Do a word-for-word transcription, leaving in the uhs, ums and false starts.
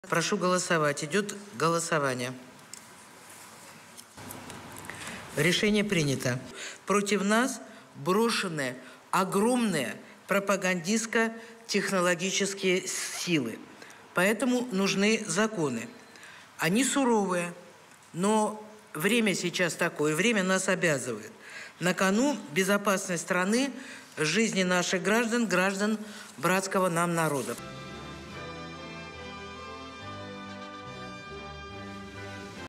Прошу голосовать. Идет голосование. Решение принято. Против нас брошены огромные пропагандистско-технологические силы. Поэтому нужны законы. Они суровые, но время сейчас такое, время нас обязывает. На кону безопасность страны, жизни наших граждан, граждан братского нам народа.